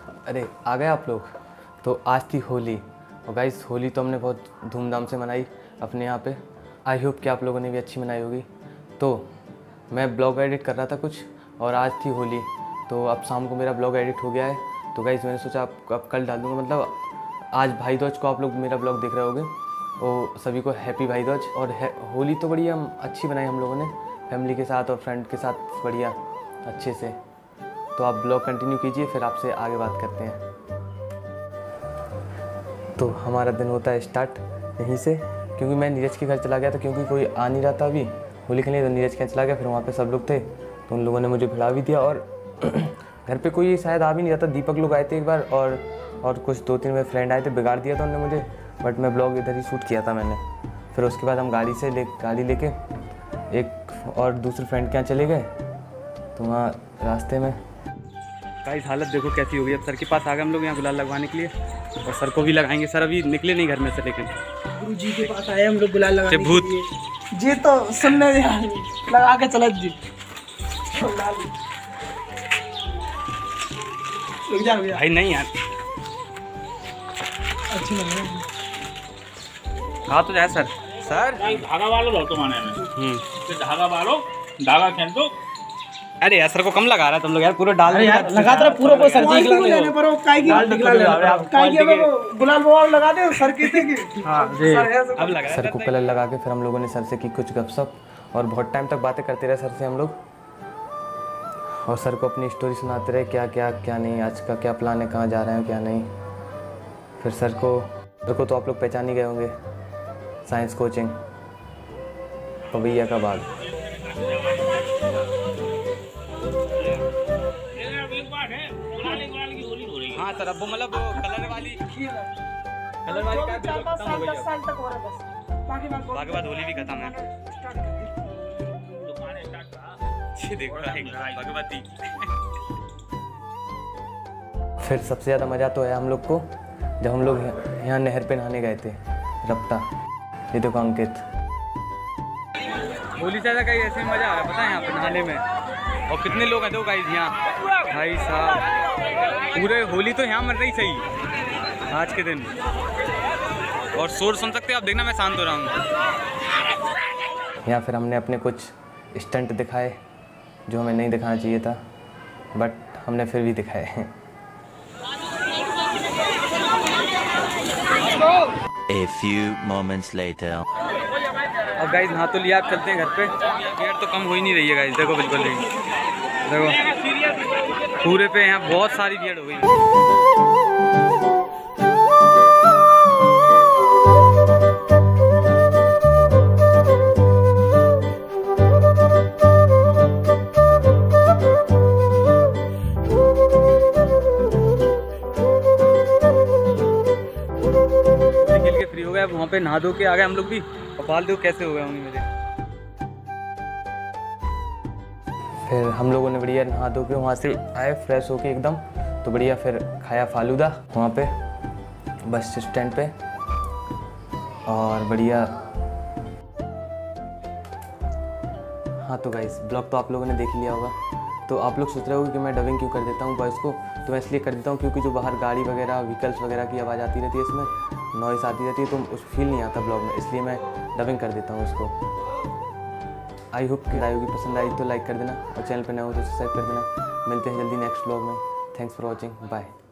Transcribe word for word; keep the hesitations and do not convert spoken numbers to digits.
अरे आ गए आप लोग। तो आज थी होली और गाइस होली तो हमने बहुत धूमधाम से मनाई अपने यहाँ पे। आई होप कि आप लोगों ने भी अच्छी मनाई होगी। तो मैं ब्लॉग एडिट कर रहा था कुछ और आज थी होली, तो अब शाम को मेरा ब्लॉग एडिट हो गया है। तो गाइस मैंने सोचा आप अब कल डाल दूँगा, मतलब आज भाई दूज को आप लोग मेरा ब्लॉग देख रहे होगे। तो सभी को हैप्पी भाई दूज। और होली तो बढ़िया हम अच्छी बनाई हम लोगों ने फैमिली के साथ और फ्रेंड के साथ बढ़िया अच्छे से। तो आप ब्लॉग कंटिन्यू कीजिए, फिर आपसे आगे बात करते हैं। तो हमारा दिन होता है स्टार्ट यहीं से, क्योंकि मैं नीरज के घर चला गया था क्योंकि कोई आ नहीं रहा था अभी होली खेलने। तो नीरज के घर चला गया, फिर वहाँ पे सब लोग थे तो उन लोगों ने मुझे भिड़ा भी दिया। और घर पे कोई शायद आ भी नहीं रहा था, दीपक लोग आए थे एक बार और और कुछ दो तीन मेरे फ्रेंड आए थे, बिगाड़ दिया था उन्होंने मुझे। बट मैं ब्लॉग इधर ही शूट किया था मैंने। फिर उसके बाद हम गाड़ी से ले गाड़ी लेके एक और दूसरे फ्रेंड के यहाँ चले गए। तो वहाँ रास्ते में गाइस हालत देखो कैसी हो गई। अब सर के पास आ गए हम लोग यहाँ गुलाल लगवाने के लिए और सर को भी लगाएंगे। सर अभी निकले नहीं घर में से, लेकिन गुरु जी के पास आए हम लोग गुलाल लगाने भूत के लिए। जी तो सुनने लगा के चला जी भाई नहीं यार अच्छी लग रही है। हाँ तो जाए सर सर धागा वालो लो तो माने में हम्म तो धागा वालो धागा खेल दो। अरे यार सर को कम लगा रहा है तुम लोग यार, पूरा डाल यार लगा तो पूरा को सर जी लेने पर वो काई की काई की वो गुलाल वो लगा दे सर कितने की। हां जी अब लगा सर को कलर लगा के फिर हम लोगों ने सर से की कुछ गपशप और बहुत टाइम तक बातें करते रहे सर से हम लोग। और सर को अपनी स्टोरी सुनाते रहे, क्या क्या क्या नहीं, आज का क्या प्लान है, कहाँ जा रहे हैं क्या नहीं। फिर सर को सर को तो आप लोग पहचान ही गए होंगे, साइंस कोचिंग पवैया का बाग। हाँ सर अब वो मतलब कलर वाली कलर वाली का बिल्कुल खत्म हो गई है। बाकी बाद होली भी खत्म है। देखो भगवती। फिर सबसे ज़्यादा मज़ा तो आया हम लोग को जब हम लोग यहाँ नहर पे नहाने गए थे रपटा। ये देखो अंकित, होली से ज़्यादा कहीं ऐसे में मज़ा आ रहा है पता है यहाँ पे नहाने में। और कितने लोग हैं दो गाइस यहाँ भाई साहब, पूरे होली तो यहाँ मर रही सही आज के दिन। और शोर सुन सकते हो आप, देखना मैं शांत हो रहा हूँ। यहाँ फिर हमने अपने कुछ स्टंट दिखाए जो हमें नहीं दिखाना चाहिए था, बट हमने फिर भी दिखाए। A few moments later. अब गाइस नहा तो लिया, आप चलते हैं घर पे। भीड़ तो कम हो ही नहीं रही है गाइस, देखो बिल्कुल नहीं। देखो पूरे पे यहाँ बहुत सारी भीड़ हो गई। खेल के फ्री हो गया, वहाँ पे नहा धो के आ गए हम लोग भी। और बाल देखो कैसे हो गए होंगे मेरे। फिर हम लोगों ने बढ़िया नहा धो के वहाँ से आए फ्रेश होके एकदम। तो बढ़िया फिर खाया फालूदा वहाँ पे बस स्टैंड पे। और बढ़िया हाँ तो गाइस ब्लॉग तो आप लोगों ने देख लिया होगा। तो आप लोग सोच रहे होगे कि मैं डबिंग क्यों कर देता हूँ वॉइस को। तो मैं इसलिए कर देता हूँ क्योंकि जो बाहर गाड़ी वगैरह व्हीकल्स वगैरह की आवाज़ आती रहती है, इसमें नॉइस आती रहती है, तो उस फील नहीं आता ब्लॉग में, इसलिए मैं डबिंग कर देता हूँ इसको। आई होप कि होगी पसंद आई तो लाइक कर देना और चैनल पर नए हो तो सब्सक्राइब कर देना। मिलते हैं जल्दी नेक्स्ट ब्लॉग में। Thanks for watching, bye.